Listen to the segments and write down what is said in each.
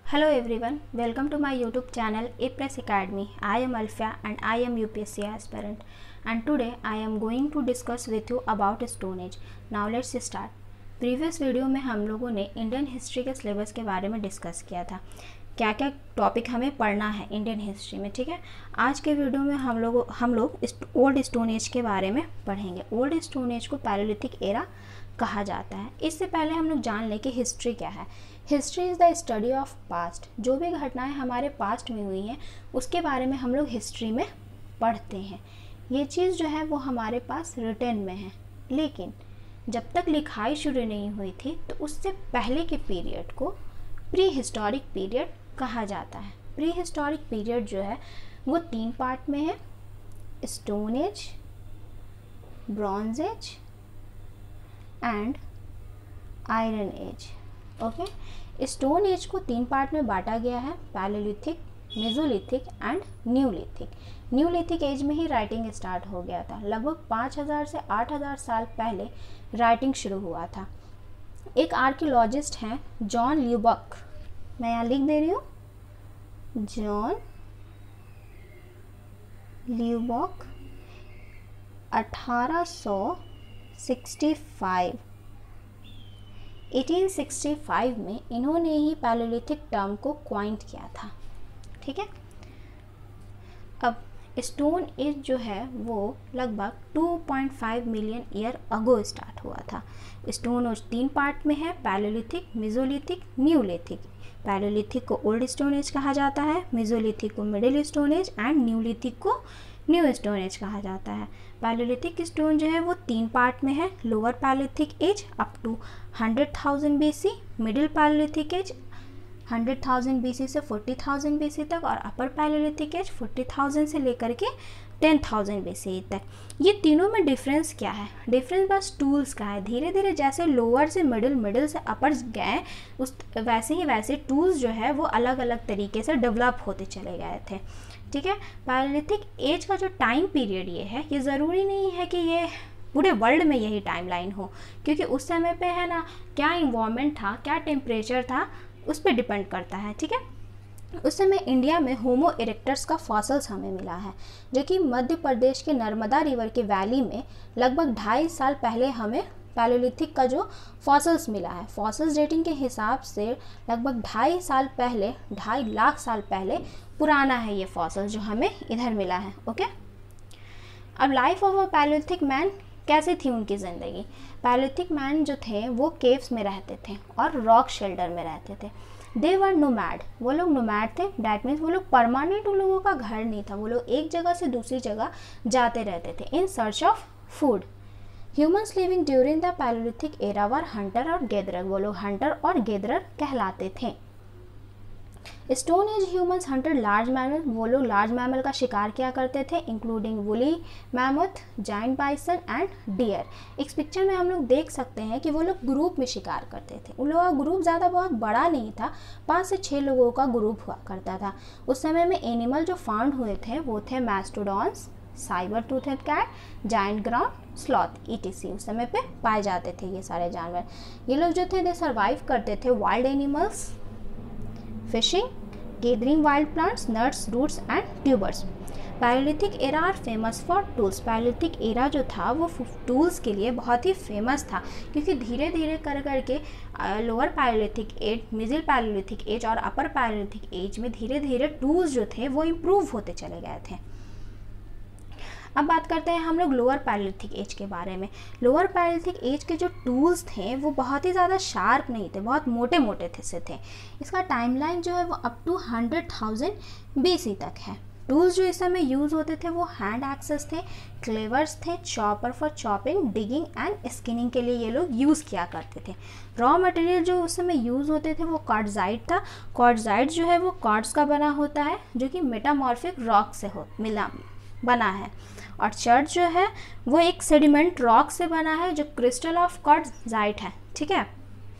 Hello everyone, welcome to my YouTube channel A Press Academy. I am Alfia and I am UPSC aspirant, and today I am going to discuss with you about Stone Age. Now let's start. Previous video में हम लोगों ने Indian history के syllabus के बारे में discuss किया था, क्या क्या टॉपिक हमें पढ़ना है इंडियन हिस्ट्री में। ठीक है, आज के वीडियो में हम लोग ओल्ड स्टोन एज के बारे में पढ़ेंगे। ओल्ड स्टोन एज को पैलेलिथिक एरा कहा जाता है। इससे पहले हम लोग जान लें कि हिस्ट्री क्या है। History is the study of past. जो भी घटनाएं हमारे पास्ट में हुई हैं उसके बारे में हम लोग हिस्ट्री में पढ़ते हैं। ये चीज़ जो है वो हमारे पास रिटन में है, लेकिन जब तक लिखाई शुरू नहीं हुई थी तो उससे पहले के पीरियड को प्री हिस्टोरिक पीरियड कहा जाता है। प्री हिस्टोरिक पीरियड जो है वो 3 पार्ट में है, stone age, bronze age and iron age. Okay, stone age को 3 पार्ट में बांटा गया है, palaeolithic, mesolithic and neolithic. Neolithic age में ही राइटिंग स्टार्ट हो गया था। लगभग 5000 से 8000 साल पहले राइटिंग शुरू हुआ था। एक आर्कियोलॉजिस्ट हैं जॉन ल्यूबक, मैं यहाँ लिख दे रही हूँ, जॉन ल्यूबक 1865 में इन्होंने ही पैलेलिथिक टर्म को क्वाइंट किया था। ठीक है, अब स्टोन एज जो है वो लगभग 2.5 मिलियन ईयर अगो स्टार्ट हुआ था। स्टोन एज 3 पार्ट में है, पैलेलिथिक, मेसोलिथिक, न्यूलिथिक। पैलेलिथिक को ओल्ड स्टोन एज कहा जाता है, मेसोलिथिक को middle stone age and neolithic को न्यू स्टोन एज कहा जाता है। पैलेलिथिक स्टोन जो है वो 3 पार्ट में है, lower palaeolithic age up to 100,000 BC, middle palaeolithic age 100,000 BC से 40,000 BC तक, और अपर पैलेलिथिक एज 40,000 से लेकर के 10,000 BC तक। ये तीनों में डिफरेंस क्या है? डिफरेंस बस टूल्स का है। धीरे धीरे जैसे लोअर से मिडिल, मिडिल से अपर गए, उस वैसे टूल्स जो है वो अलग अलग तरीके से डेवलप होते चले गए थे। ठीक है, पैलेलिथिक एज का जो टाइम पीरियड ये है, ये ज़रूरी नहीं है कि ये पूरे वर्ल्ड में यही टाइमलाइन हो, क्योंकि उस समय पे है ना क्या इन्वायरमेंट था, क्या टेम्परेचर था, उस पर डिपेंड करता है। ठीक है, उस समय इंडिया में होमो इरेक्टस का फॉसिल्स हमें मिला है, जो कि मध्य प्रदेश के नर्मदा रिवर के वैली में लगभग 2.5 साल पहले हमें पैलेलिथिक का जो फॉसिल्स मिला है। फॉसिल्स डेटिंग के हिसाब से लगभग 2.5 साल पहले, 2.5 लाख साल पहले पुराना है ये फॉसिल जो हमें इधर मिला है। ओके, अब life of a palaeolithic man कैसे थी उनकी ज़िंदगी? पैलेलिथिक मैन जो थे वो केव्स में रहते थे और रॉक शेल्टर में रहते थे। दे वर नोमैड, वो लोग नोमैड थे। डैट मीन्स वो लोग परमानेंट, उन लोगों का घर नहीं था, वो लोग एक जगह से दूसरी जगह जाते रहते थे in search of food. Humans living during the palaeolithic era were hunter और गैदरर, वो लोग हंटर और गैदरर कहलाते थे। Stone age humans hunted large mammal, वो लोग लार्ज मैमल का शिकार किया करते थे, including woolly mammoth, giant bison and deer. इस पिक्चर में हम लोग देख सकते हैं कि वो लोग ग्रुप में शिकार करते थे। उन लोगों का ग्रुप ज़्यादा बहुत बड़ा नहीं था, 5 से 6 लोगों का ग्रुप हुआ करता था। उस समय में एनिमल जो फाउंड हुए थे वो थे mastodons, sabre toothed cat, giant ground sloth ETC। उस समय पे पाए जाते थे ये सारे जानवर। ये लोग जो थे दे सर्वाइव करते थे wild animals, fishing, gathering wild plants, nuts, roots and tubers. Palaeolithic era are famous for tools. Palaeolithic era जो था वो टूल्स के लिए बहुत ही फेमस था, क्योंकि धीरे धीरे कर करके lower palaeolithic age, middle palaeolithic age और अपर पैलेलिथिक एज में धीरे धीरे टूल्स जो थे वो इम्प्रूव होते चले गए थे। अब बात करते हैं हम लोग लोअर पैलेलिथिक एज के बारे में। लोअर पैलेलिथिक एज के जो टूल्स थे वो बहुत ही ज़्यादा शार्प नहीं थे, बहुत मोटे मोटे से थे। इसका टाइमलाइन जो है वो अप टू 100,000 BC तक है। टूल्स जो इस समय यूज़ होते थे वो हैंड एक्सेस थे, क्लेवर्स थे, chopper for chopping, digging and skinning के लिए ये लोग यूज़ किया करते थे। रॉ मटेरियल जो उस समय यूज़ होते थे वो क्वार्ट्ज़ाइट था। क्वार्ट्ज़ाइट जो है वो क्वार्ट्ज़ का बना होता है, जो कि मेटामॉर्फिक रॉक से बना है, और चर्च जो है वो एक सेडिमेंट रॉक से बना है जो क्रिस्टल ऑफ क्वार्ट्ज़ाइट है। ठीक है,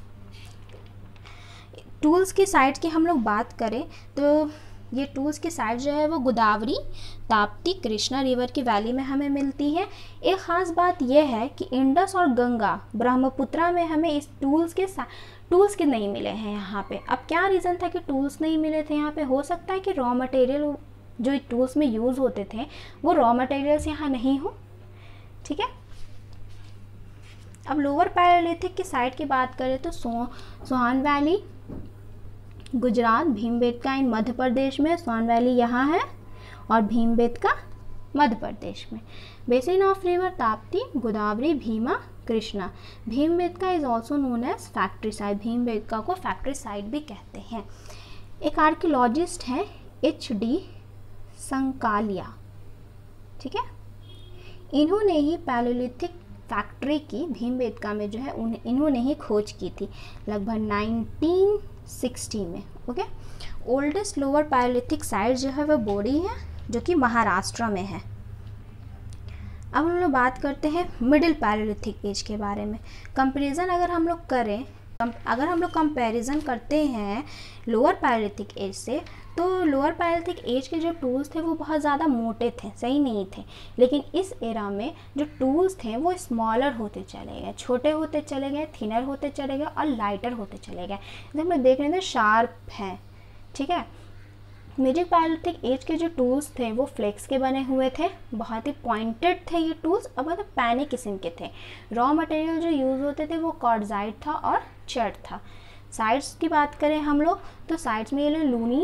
टूल्स की साइट की हम लोग बात करें तो ये टूल्स की साइट जो है वो गोदावरी, ताप्ती, कृष्णा रिवर की वैली में हमें मिलती है। एक ख़ास बात यह है कि इंडस और गंगा, ब्रह्मपुत्रा में हमें इस टूल्स के नहीं मिले हैं यहाँ पे। अब क्या रीज़न था कि टूल्स नहीं मिले थे यहाँ पे? हो सकता है कि रॉ मटेरियल जो टूल्स में यूज़ होते थे वो रॉ मटेरियल्स यहाँ नहीं हो। ठीक है, अब लोअर पैलेलिथिक की साइड की बात करें तो सोहान वैली गुजरात, भीमबेटका इन मध्य प्रदेश में, सोहान वैली यहाँ है और भीमबेटका मध्य प्रदेश में। Basin of river Tapti, Godavari, Bhima, Krishna. Bhimbetka is also known as factory site, Bhimbetka को फैक्ट्री साइट भी कहते हैं। एक आर्कियोलॉजिस्ट है HD संकालिया, ठीक है, इन्होंने ही पैलेलिथिक फैक्ट्री की भीमबेटका में जो है इन्होंने ही खोज की थी लगभग 1960 में। Okay, oldest lower palaeolithic site जो है वह बोरी है जो कि महाराष्ट्र में है। अब हम लोग बात करते हैं मिडिल पैलेलिथिक एज के बारे में। कंपैरिजन अगर हम लोग करें, अगर हम लोग कंपैरिजन करते हैं लोअर पैलेलिथिक एज से, तो लोअर पैलेलिथिक एज के जो टूल्स थे वो बहुत ज़्यादा मोटे थे, सही नहीं थे। लेकिन इस एरा में जो टूल्स थे वो स्मॉलर होते चले गए, छोटे होते चले गए, थिनर होते चले गए और लाइटर होते चले गए। जब हम देख रहे थे शार्प है, ठीक है। मिडिल पैलेलिथिक एज के जो टूल्स थे वो फ्लेक्स के बने हुए थे, बहुत ही पॉइंटेड थे ये टूल्स और बहुत पैने किस्म के थे। रॉ मटेरियल जो यूज़ होते थे वो क्वार्टजाइट था और चट था। साइट्स की बात करें हम लोग तो साइट्स में ये Luni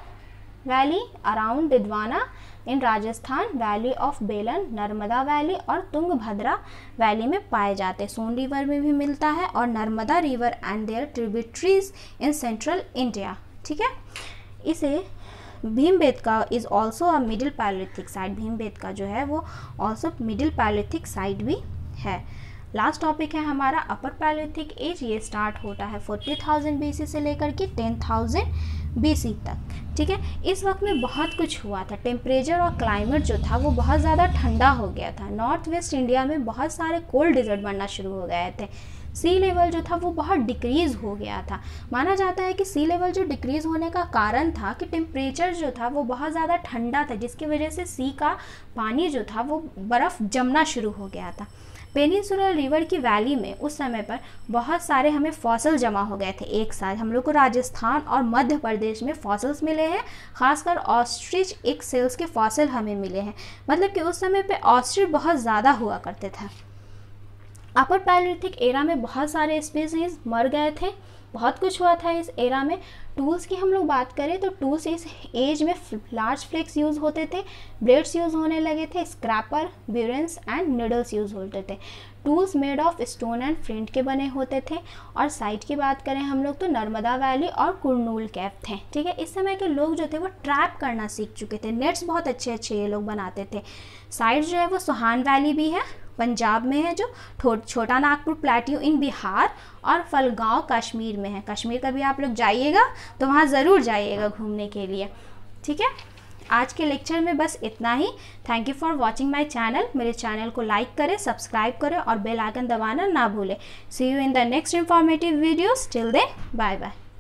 valley around Didwana in Rajasthan, valley of Belan, Narmada valley और तुंगभद्रा वैली में पाए जाते हैं। सोन रिवर में भी मिलता है और Narmada river and their tributaries in central India. ठीक है, इसे Bhimbetka is also a middle palaeolithic site, Bhimbetka जो है वो ऑल्सो मिडिल पैलेलिथिक साइट भी है। लास्ट टॉपिक है हमारा अपर पैलेलिथिक एज। ये स्टार्ट होता है 40,000 BC से लेकर के 10,000 BC तक। ठीक है, इस वक्त में बहुत कुछ हुआ था। टेम्परेचर और क्लाइमेट जो था वो बहुत ज़्यादा ठंडा हो गया था। नॉर्थ वेस्ट इंडिया में बहुत सारे कोल्ड डिजर्ट बनना शुरू हो गए थे। सी लेवल जो था वो बहुत डिक्रीज़ हो गया था। माना जाता है कि सी लेवल जो डिक्रीज़ होने का कारण था कि टेम्परेचर जो था वो बहुत ज़्यादा ठंडा था, जिसकी वजह से सी का पानी जो था वो बर्फ़ जमना शुरू हो गया था। पेनिनसुलर रिवर की वैली में उस समय पर बहुत सारे हमें फॉसिल जमा हो गए थे एक साथ। हम लोग को राजस्थान और मध्य प्रदेश में फॉसिल्स मिले हैं, खासकर ऑस्ट्रिच एक सेल्स के फॉसिल हमें मिले हैं। मतलब कि उस समय पे ऑस्ट्रिच बहुत ज़्यादा हुआ करते थे। अपर पैलेलिथिक एरा में बहुत सारे स्पीसीज मर गए थे, बहुत कुछ हुआ था इस एरा में। टूल्स की हम लोग बात करें तो टूल्स इस एज में लार्ज फ्लेक्स यूज़ होते थे, ब्लेड्स यूज़ होने लगे थे, scraper, burins and needles use होते थे। Tools made of stone and flint के बने होते थे। और साइट की बात करें हम लोग तो नर्मदा वैली और कुरनूल कैप थे। ठीक है, इस समय के लोग जो थे वो ट्रैप करना सीख चुके थे, नेट्स बहुत अच्छे अच्छे ये लोग बनाते थे। साइट जो है वो सोहान वैली भी है, पंजाब में है, जो छोटा नागपुर प्लेट्यू इन बिहार और फलगांव कश्मीर में है। कश्मीर कभी आप लोग जाइएगा तो वहाँ ज़रूर जाइएगा घूमने के लिए। ठीक है, आज के लेक्चर में बस इतना ही। Thank you for watching my channel. मेरे चैनल को लाइक करें, सब्सक्राइब करें और बेल आइकन दबाना ना भूलें। See you in the next informative videos. Till then bye bye.